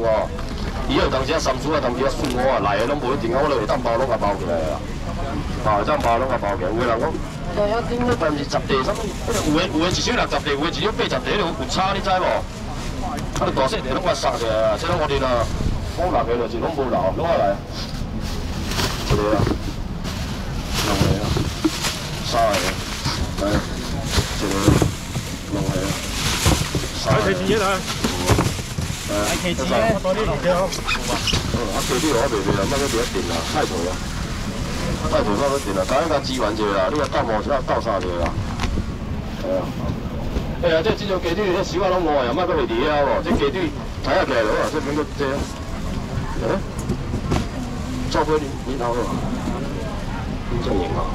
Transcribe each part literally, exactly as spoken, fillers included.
哦。伊有当时啊三叔啊，当时啊顺我啊，来的拢无一定啊，我落会当包拢甲包起来啊。啊，会当包拢甲包起来，有个人讲。 哎呀，顶个但是十地，啥物？有诶有诶，一手六十地，有诶一手八十地，有差，你知无？啊，你大细地拢我杀起来啊！这拢我哋啦，我六个就是拢无留，拢来。一个啊，两个啊，三个，来，一个，两个，三个。来，企啦！来，企子咧，多啲落嘅好。嗯，啊，企啲我未未啦，乜都未一定啦，太多啦。 太土差不多啦，等下甲支援者啦，你甲斗毛只斗三个啦。哎呀，哎呀，这这种鸡腿，这手啊拢无啊，莫搁袂离啊无，这鸡腿抬下起来落啊，这免搁这。哎，做伙你你头好啊？你真型啊！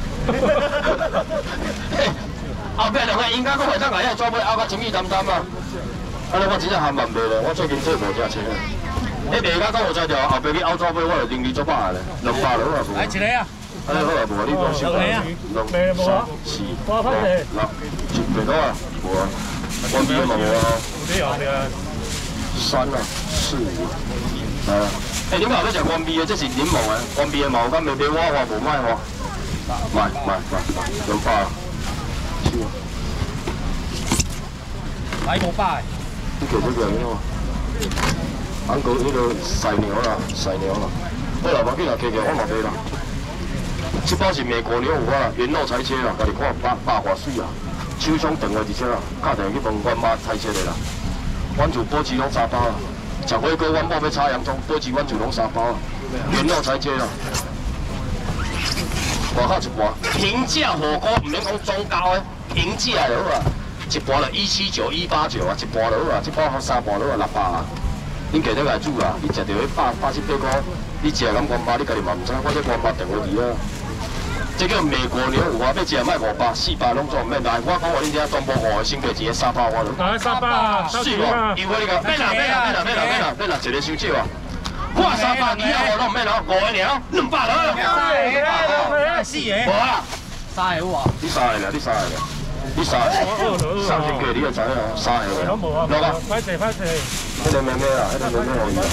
后壁两个应该搁会当来遐做伙拗甲情意淡淡啊。安尼我真正含慢袂咧，我最近做无只车。 你卖甲到我才条，后壁去澳洲买，我就零二做百个咧，两百落啊无。来一个啊！哎，好啊，无啊，你讲少啊。两、三、四、五、六、七，袂到啊，无啊。关闭嘛无啊。有啲啊。三啊，四五，来啊！哎，你后尾食关闭的，这是柠檬的，关闭的嘛有敢袂卖我话无卖我。卖卖卖卖，两百啊。是啊。来五百。你叫这个咩话？ 俺哥迄个犀牛啦，犀牛啦，好啦，无紧啦，加加我嘛买啦。这包是美国牛五啊，原肉柴车啦，家己看百百外水啊，手枪长的而且啦，打电去问阮妈柴车的啦。阮就保持拢三包啦，食火锅阮某要炒洋葱，保持阮就拢三包啊，原肉柴车啦。外口一盘平价火锅，唔免讲中高的，平价就好啊，一盘就一七九、一八九啊，一盘就好啊，一包三盘就好六百啊。 恁家头来煮啦，你食着迄百八十八块，你食敢关巴，你家己嘛唔知，我这关巴电话伫啊。这叫美国牛五啊，要食卖五百、四百拢做唔免来。我讲话恁遮全部五个先价一个三百我咯。来三百，是无？因为你讲免啦免啦免啦免啦免啦免啦，一个伤少啊。我三百，以后我拢唔免咯，五个尔，两百了。三个，四个。无啊，三个有啊。你三个啦，你三个啦。 你三个，三千几你就知影，三个个，落啊！快些快些！迄个妹妹啊，迄个妹妹可以啊，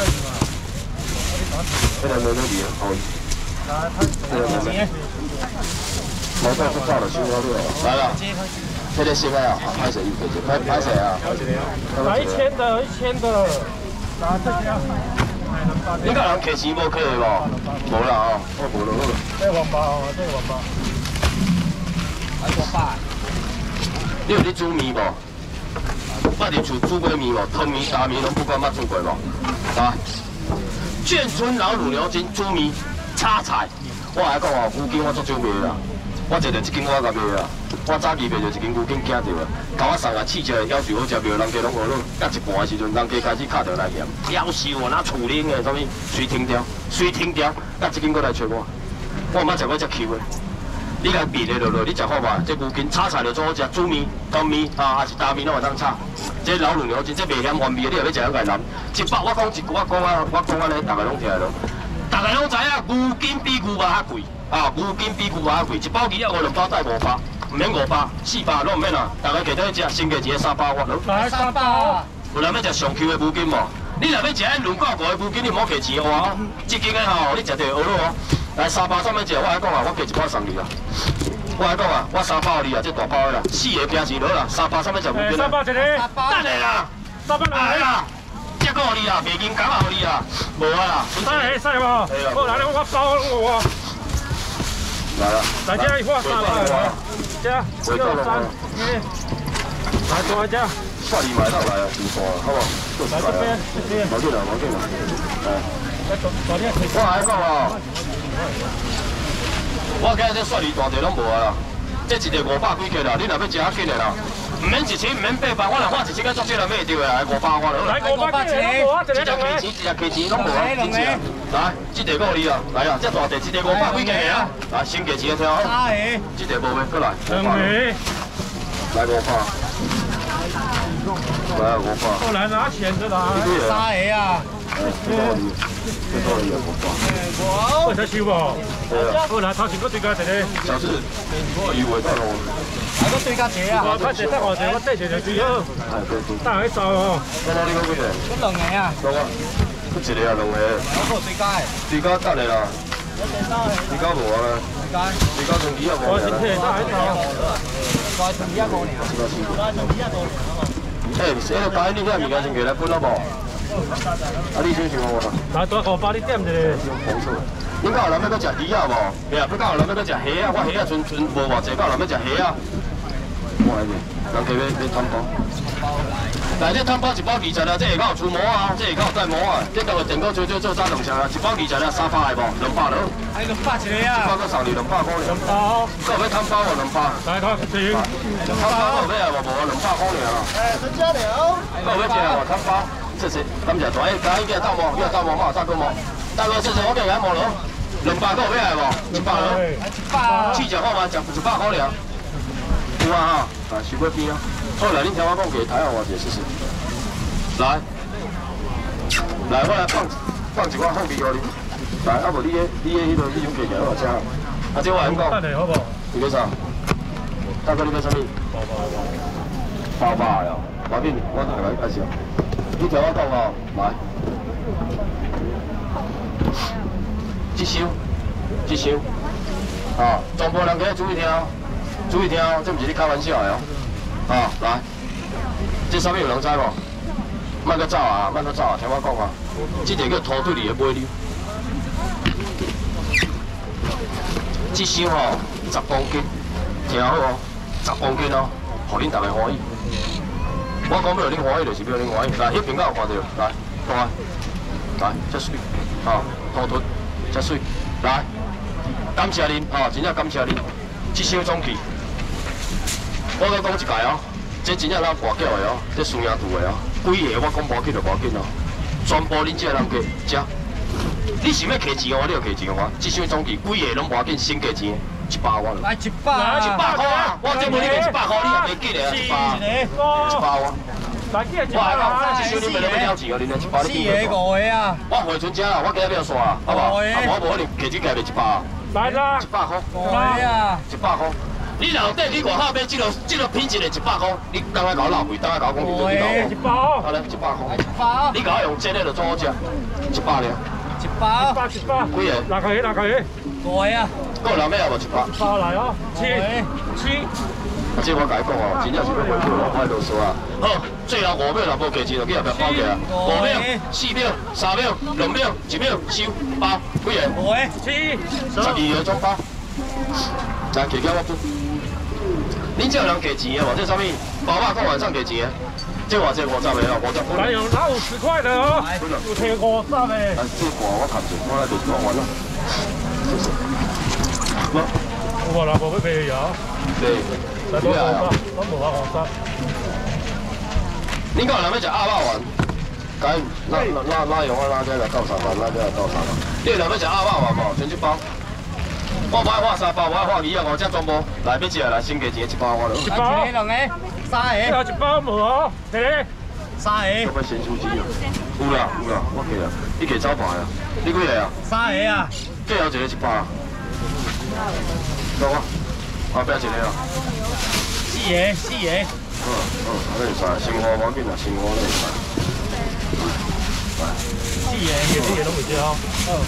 迄个妹妹伊可以。迄个妹妹，毛豆出早就收好了，来啦！迄个新个啊，拍谁？拍拍谁啊？来一千的，一千的，拿这个。你个人客钱无客的无？无啦哦，我无了好了。这个王八哦，这个王八。还王八。 你有咧煮面无？我伫厝煮过面无？汤面、大面拢不管捌煮过无？啊！眷村老卤牛筋煮面叉菜，我来讲哦，牛筋我足少卖啦，我坐着一斤我甲卖啦，我早期卖着一斤牛筋惊着啊，甲我送啊试食要求好食袂，人家拢学了，甲一半的时阵，人家开始敲着来嫌，夭寿哦，那厝冷的，啥物随停掉，随停掉，甲一斤过来找我，我毋捌食过遮 Q 的。 你甲面的落落，你食看嘛？这牛筋炒菜就做好食，煮面、干面啊，还是大面拢会当炒。这老卤牛筋，这袂嫌原味的，你若要食，要来淋。一百我讲一句，我讲啊，我讲安尼，大家拢听得懂。大家拢知影，牛筋比牛肉较贵啊，牛筋比牛肉较贵，一包鸡啊，我两包带五百，唔免五百，四百拢唔免啦。大家加到去食，先加一个三百我。来三百啊！有人要食上 Q 的牛筋无？你若要食迄两角五的牛筋，你唔好加钱哇！这斤的吼，你食着学了哦。 来三包上面食，我来讲啊，我加一包送你啦。我来讲啊，我三包你啊，这大包的啦，四个平时落啦，三包上面食五斤啦。三包一个，等下啦，三包来啦，这个你啦，袂紧讲啊，你啦，无啊啦。三个三个无？好，来我包我。来啦，来这一块三包来，这六三，来多一只。算你买到来啊，唔错啊，好不？来这边，这边。冇紧啦，冇紧啦，哎。 我来讲哦，我今日这蒜鱼大条拢无啊啦，这一个五百几克啦，你若要食较紧的啦，唔免一千，唔免八百，我若换一千个足少人买着的来五百我就好啦。来五百一，一只鸡钱，一只鸡钱拢无啊，真正。来，这个够你啦，来啊，这大条，这个五百几克的啊，来先价钱挑。三个，这个无卖，过来。两个，来五百。来五百。过来拿钱的啦。三个啊。 这道理，这道理也不错。 我才收无。好啦，头前佫对家一个。 小事，以为到咯。 啊，佫对家一个啊。 我拍摄等我者，我缀一个最好。 哎，对对。 等下去收哦。 我哪里讲几个？ 佫两个啊。 两个，佫一个啊，两个。 我有对家的。 对家等下啦。对家无啊啦。对家。对家剩几啊五尔啦。 我先去，等下去收。 我剩几啊五尔。 是吧是。我剩几啊五尔。哎，这个家你遐物件先过来分了无？啊，你先想我啦。 来，大哥帮你点一个。 冇错。恁家有人要搁食鱼啊无？对啊，不家有人要搁食虾啊？我虾啊存存无偌济，家有人要食虾啊？我来着，人家要要汤包。来，这汤包一包二十啊，这下骹有出膜啊，这下骹有带膜啊。这等下电锅烧烧做炸两箱啊，一包二十啊，三百的无？两百了。 还两百一个啊。 一包搁送你两百块尔。 两包。 搁有要汤包无？两百。 来，头前。 汤包搁有要无？无啊，两百块尔啦。哎，陈家了。搁有要食无？汤包。谢谢，感谢大家，今日叫斗膜，叫斗膜嘛，大哥膜。大哥，谢谢我叫人膜了。两百搁有要来无？一百了。 一百。 试食看嘛，食一百块尔。有啊哈，啊，收尾边啊。好，来，恁听我讲给台下我姐试试。来，来，我来放放一罐放啤给你。来，啊无你个你个迄个迄种鸡肉我食。啊，这我先讲。 等下好无？ 你要啥？大哥，你要啥物？包包哟，我给你，我来介绍。你听我讲哦，来。一箱，一箱。啊，全部人家注意听，注意听哦，这不是你开玩笑的哦。啊，来，这上面有人知无？莫搁走啊，莫搁走啊，听我讲啊，这个叫土对里的尾溜，这箱吼十公斤，听好哦，十公斤哦，互恁大家欢喜。我讲要互恁欢喜，就是要互恁欢喜。来，迄边敢有看到？来，看啊，来，遮水，啊，土豚，遮水，来，感谢恁，啊，真正感谢恁，这箱总计。我搁讲一届哦，这真正咱跋筊的哦，这输赢度的哦，几个我讲无去就无要紧哦，全部恁这人家食。你想要摕钱哦，你就摕钱哦，这箱总计几个拢无要紧，先摕钱，一百我了。 来一百， 一百块啊！我这无你摕一百块，你也袂记得啊，一百，一百我。 来，记一我还讲， 百。 这箱你袂了要钱哦，恁两一百你四个五个啊。 我回存家啦，我今日要刷，好不好？啊，我无可能摕钱摕袂一百。 来啦， 一百块。 五个啊。 一百块。你内底你外口买这落这落品质的一百块，你当下搞老贵，当下搞讲你就去搞。 一包。 好嘞，一百块。 一包。 你搞用真的就做好食，一百了。 一包。 一包一包。 几个？ 六个六个。 五个啊。 够人要无一百？ 包来哦，七七。 这我甲你讲哦，真正是要回馈我，我啰嗦啊。好，最后五秒若无价钱，就去后壁包起啊。五秒、四秒、三秒、两秒、一秒收包，几个？ 五个。 七。 十二个总包。来，加减我分。恁这有人给钱的无？这啥物？包肉到晚上给钱的，这偌济五十个哦，五十分。 来有拿五十块的哦，有摕五十的。 啊，这盘我看住，我来就讲完了。无。 有无啦？无要卖呀？ 对。 来多五十，我无啊五十。 恁讲有人要食鸭肉丸？该那那那用我拉这来到三万，拉这来到三万。你有人要食鸭肉丸无？全一包。我无爱画三包，我爱画二啊五只全部。来，要食来，先加钱一包我了。 一包。 两个，三个。 最后一包无哦，摕咧。 三个。 做咩咸酥鸡啊？有啦有啦，我给啦。你给招牌啊？你几个啊？ 三个啊。 最后一个一包啊。走啊！后壁一个啊。 四个，四个。 嗯嗯，那会使，生活无紧啦，生活那会使。 四个，四个拢会食哦。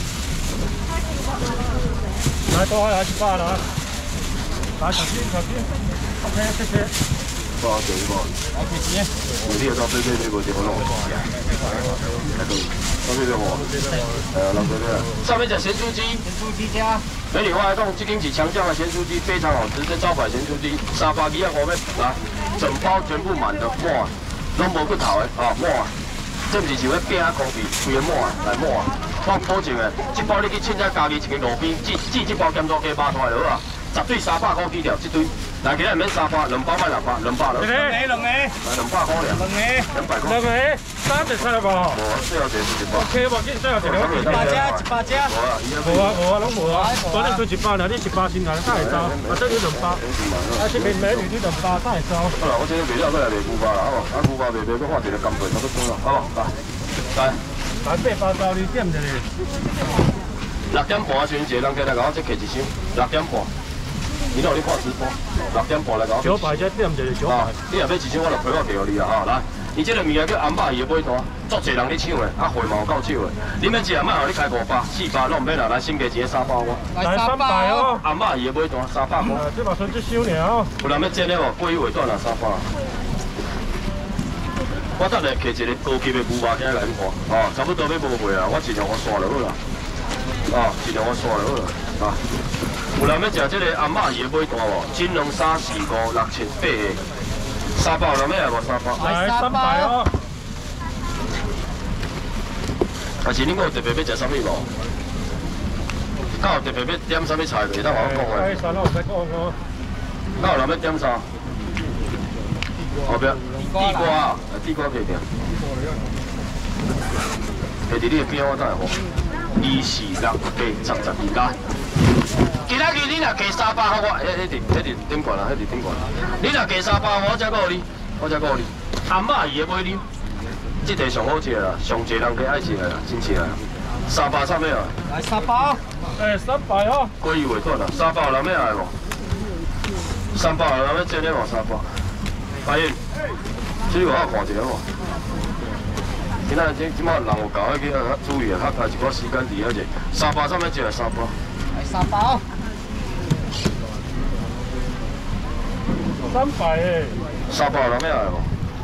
来，多来一百啦！来，小心小心。OK， 谢谢。 不好点一包。 来，谢谢。 我你到对对对，我点我弄。那个，到对对我。呃，老哥对。上面讲咸酥鸡。 咸酥鸡加。 美女花来讲，这间是强酱的咸酥鸡，非常好吃，这招牌咸酥鸡，三百二啊五块，来，整包全部满的满，拢无骨头的啊满，这不是像迄饼仔空皮，规个满来满，我保证的，这包你去凊彩家己一个路边，寄寄这包咸酥鸡包出来了啊，绝对三百块起条，这堆。来，今日免三百，两百卖六百，两百了。 两个，两个。来， 两百块了。两个，两百块。 两个，三只出来无？ 无，最后一个是一百。 OK，无紧，最后一个。 一百只，一百只。 无啊， 无啊，无啊，拢无啊。反正剩一百啦，你一百先来，才会收。啊，等于两百。啊，这边美女你两百才会收。 好啦，我今日卖了，再来卖牛包啦，好无？啊，牛包卖卖，搁换一个干贝，差不多啦，好无？来，来， 八八八到你点一下咧。 六点半时阵，一个人过来甲我这摕一箱，六点半。你让你看直播，六点半来甲我。 小排才点一下小排。 你若要一箱，我就陪我寄互你啊！哈，来，伊这个物件叫红肉鱼的尾单，足侪人咧抢的，啊货嘛有够少的。你们食卖互你开五百、四百，拢唔免啦，来新价钱三百我。 来三百哦。 红肉鱼的尾单三百块。 这嘛算一箱尔哦。 有人要煎的无？过一尾段啊三百。我等下摕一个高级的牛肉仔来恁看，哦，差不多要无卖啊，我尽量我刷就好啦。哦，尽量我刷就好啦，啊。有人要食这个红肉鱼的尾单无？斤两三四五六七八个，三百有人要来无？三百。 来三百哦。 还是恁有特别要食啥物无？敢有特别要点啥物菜袂？当我讲诶。 哎，算了，我再讲哦。 敢有人要点啥？后壁地瓜啊，地瓜可以点。下伫你的边我等下好。二四六八十十二家。今仔日你若加三百，我迄迄伫迄伫顶悬啦，迄伫顶悬啦。你若加三百，我才够你，我才够你。红肉鱼的尾溜，这题上好食啦，上侪人加爱食啦，真正啦。三百差咩啊？ 来三百。 哎，三百哦。 过一尾段啦，三百有人要来无？三百有人要煎的无？三百。阿英，这个我看一下无？今仔即即摆人有搞迄个注意啊，较开一寡时间伫遐者。三百差咩食？三百。 来三百哦。 三百诶。 三百有人要来无？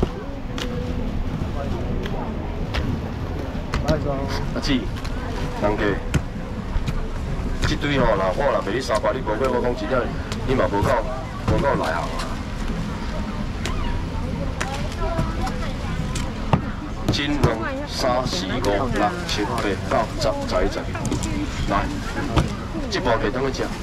阿姊，人家，这堆吼，若我若卖你三百，你无过我讲真正，你嘛无够无够内行啊。斤两三四五六七八九十十一十二，来，这部给等去食。